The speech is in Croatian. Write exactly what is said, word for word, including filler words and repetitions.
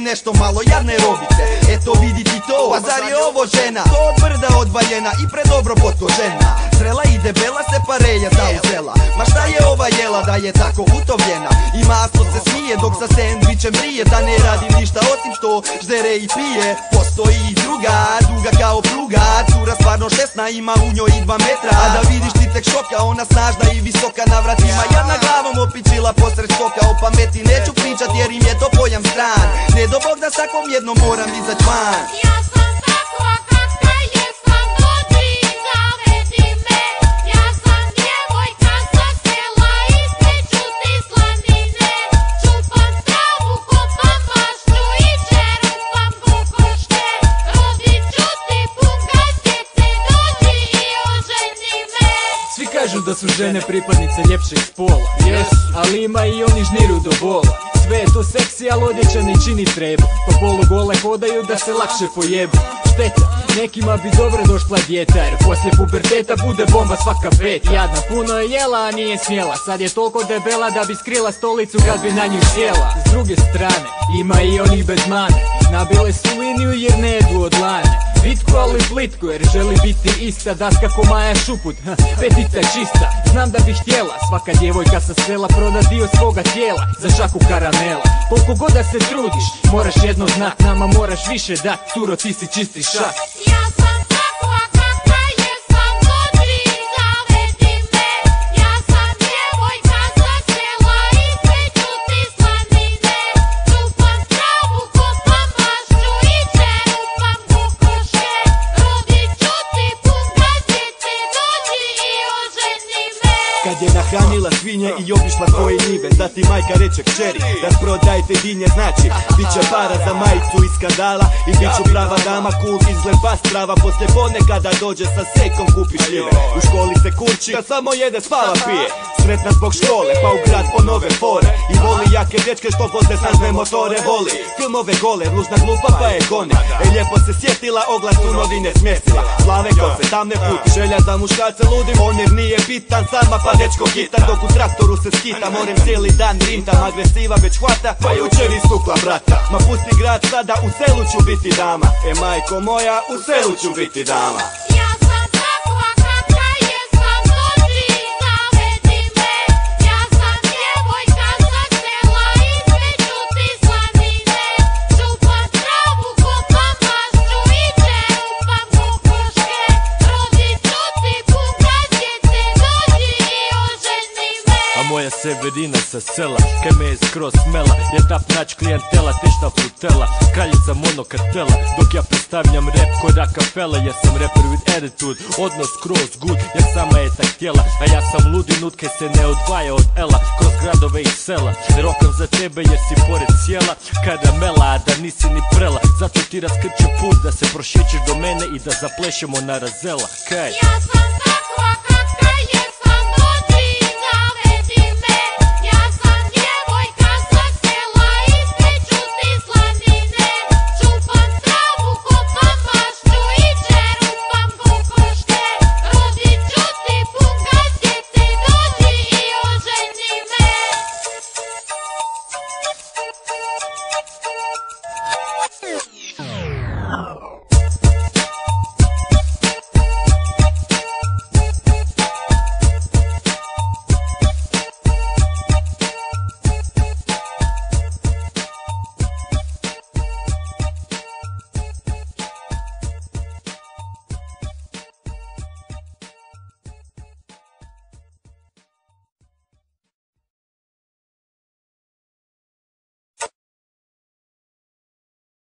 nešto malo jadne robice. Eto vidi ti to, pa zar je ovo žena? To od brda odvaljena i predobro potkožena. Zrela i debela se pareja zauzela. Ma šta je ova jela da je tako utovljena? I maslo se smije dok sa sendvičem brije. Da ne radi ništa osim što ždere i pije. Postoji i druga, duga kao pruga. Cura stvarno šesna, ima u njoj i dva metra. A da vidiš ti tek šoka, ona snažna i visoka na vratima. Jadna glavom opičila posred skoka. O pameti neću pričat jer im je to pojam stran. Ne do Bog da svakom jednom moram izać van. Ja sam takva kakva jesam, dođi i zavedi me. Ja sam djevojka sa sela, ispeću ti slanine. Čupam travu, kopam bašću i čerupam kokoške. Rodit ću ti punga djece, dođi i oženi me. Svi kažu da su žene pripadnice ljepšeg spola, yes, ali ima i oni žniru do bola. Sve je to seksi, ali odjeća ne čini trebu. Pa polugole hodaju da se lakše pojebu. Šteta, nekima bi dobro došla djeta, jer poslije puberteta bude bomba svaka pet. Jadna, puno je jela, a nije smjela. Sad je toliko debela da bi skrila stolicu kad bi na nju sjela. S druge strane, ima i oni bez mane. Nabile su liniju jer ne jedu od lane. Vitko ali plitko jer želi biti ista. Daska ko Maja Šuput, petica čista. Znam da bi htjela svaka djevojka sa sela proda dio svoga tijela za šaku karamela. Koliko god da se trudiš, moraš jedno znat, nama moraš više dat. Curo, ti si čisti šak. Ja sam takva kakva jesam, dođi i zavedi me. Ja sam djevojka sa sela, ispeću ti slanine. Čupam travu, kopam bašću i čerupam kokoške. Rodit ću ti punga djece, dođi i oženi me. Kad je nahranila svinje i obišla tvoje njive, zatim majka reče kćeri, rasprodajte dinje, znači bit će para za majicu iz skandala. I bit ću prava dama, cool, izgled bas prava. Poslije podne kada dođe sa sekom kupi šljive. U školi se kurči, da samo jede, spava, pije. Sretna zbog škole, pa u grad po nove fore. I voli jake dečke što voze snažne motore. Voli filmove gole, ružna glupa pa je gone. E lijepo se sjetila, oglas u novine smjestila. Plave kose, tamne puti, želja za muškarce ludim. On jer nije bitan, sama pa dečko hitan. Dok u traktoru se skita, moram cijeli dan rintam. Agresiva već hvata, pa jučer istukla brata. Ma pusti grad sada, u selu ću biti dama. E majko moja, u selu ću biti dama. Ja sam takva kakva jesam, dođi i zavedi me. Ja sam djevojka sa sela, ispeću ti slanine. Čupam travu, kopam bašću i čerupam kokoške. Rodit ću ti punga djece, dođi i oženi me. A moja Severina sa sela, kaj me je skroz smela. Je tap nač klijentela, tešta frutela, kraljica monokartela. Dok ja predstavljam rap kod akapela, ja sam rapper with attitude, odnos skroz good, jer sama je tak htjela. A ja sam ludi nud kaj se ne odvaja od Ela, kroz gradove i sela. Rokam za tebe jer si pored sjela, karamela, a da nisi ni prela. Zato ti raskrču put da se prošećeš do mene i da zaplešemo na razela. Kaj? Ja sam takva kakva